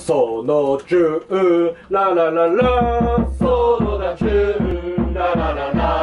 そのチューンララララそのだチューンララララ